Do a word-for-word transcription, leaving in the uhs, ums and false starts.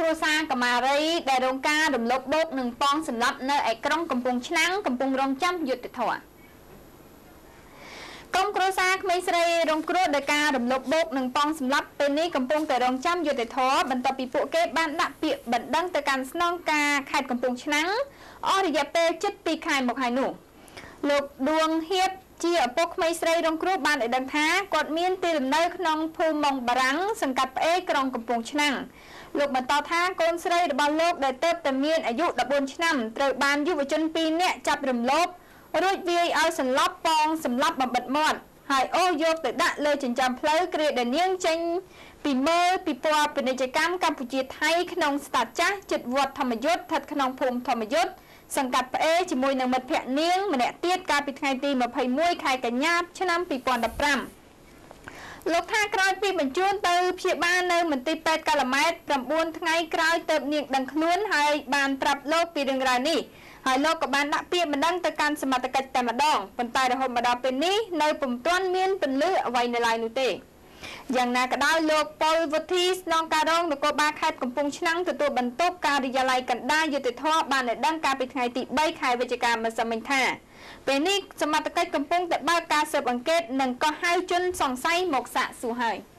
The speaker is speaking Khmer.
គ្រួសារកម្មារីដែលរងការរំលោភបោកនិងប៉ងសម្លាប់នៅឯក្រុងកំពង់ឆ្នាំងកំពុងរងចាំយុត្តិធម៌ក្រុមគ្រួសារក្មេងស្រីរងគ្រោះដោយការរំលោភបោកនិងប៉ងសម្លាប់ពេលនេះកំពុងតែរងចាំយុត្តិធម៌បន្ទាប់ពីពួកគេបានដាក់ពាក្យបណ្ដឹងទៅកាន់ស្នងការខេត្តកំពង់ឆ្នាំងអស់រយៈពេលជិតពីរខែមកហើយនោះលោកដួងហៀបជាឪពុកក្មេងស្រីរងគ្រោះបានឲ្យដឹងថាគាត់មានទីលំនៅក្នុងភូមិម៉ុងបារាំងសង្កាត់ផ្អេក្រុងកំពង់ឆ្នាំងលោកបន្តថាកូនស្រីរបស់លោកដែលទើបតែមានអាយុដប់បួនឆ្នាំត្រូវបានយុវជនពីរនាក់ចាប់រំលោភរួចវាយឲ្យសន្លប់ប៉ងសម្លាប់បំបិតមាត់ហើយអូសយកទៅដាក់លើចិញ្ចើមផ្លូវគ្រាដែលនាងចេញពីមើលពិព័រណ៍ពាណិជ្ជកម្មកម្ពុជាថៃក្នុងស្តាតចាស់ជិតវត្តធម្មយុទ្ធស្ថិតក្នុងភូមិធម្មយុទ្ធសង្កាត់ផ្អេជាមួយនឹងមិត្តភក្តិនាងម្នាក់ទៀតកាលពីថ្ងៃទីម្ភៃមួយខែកញ្ញាឆ្នាំពីរពាន់ដប់ប្រាំលោកថាក្រោយពីបញ្ជូនទៅព្យាបាលនៅមន្ទីរពេទ្យកាឡាម៉ែតប្រាំបួនថ្ងៃក្រោយទើបនាងដឹងខ្លួនហើយបានប្រាប់លោកពីរឿងរ៉ាវនេះហើយលោកក៏បានដាក់ពាក្យបណ្ដឹងទៅកាន់សមត្ថកិច្ចតែម្ដងប៉ុន្តែរហូតមកដល់ពេលនេះនៅពុំទាន់មានពន្លឺអ្វីនៅឡើយនោះទេយ៉ាងណាក៏ដោយលោកប៉ុលវុធីស្នងការរងនគរបាលខេត្តកំពង់ឆ្នាំងទទួលបន្ទុកការិយាល័យកណ្ដាលយុតិធធបានឲ្យដឹងកាលពីថ្ងៃទីបីខែវិច្ឆិកាម្សិលមិញថាពេលនេះសមត្ថកិច្ចកំពុងតែបើកការស៊ើបអង្កេតនិងក៏ហៅជនសង្ស័យមកសាកសួរហើយ